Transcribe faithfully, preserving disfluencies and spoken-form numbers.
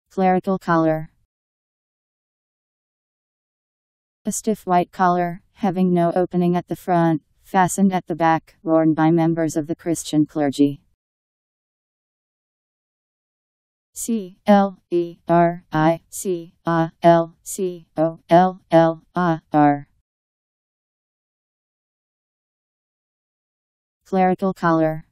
Clerical collar. A stiff white collar, having no opening at the front, fastened at the back, worn by members of the Christian clergy. C L E R I C A L C O L L A R. Clerical collar.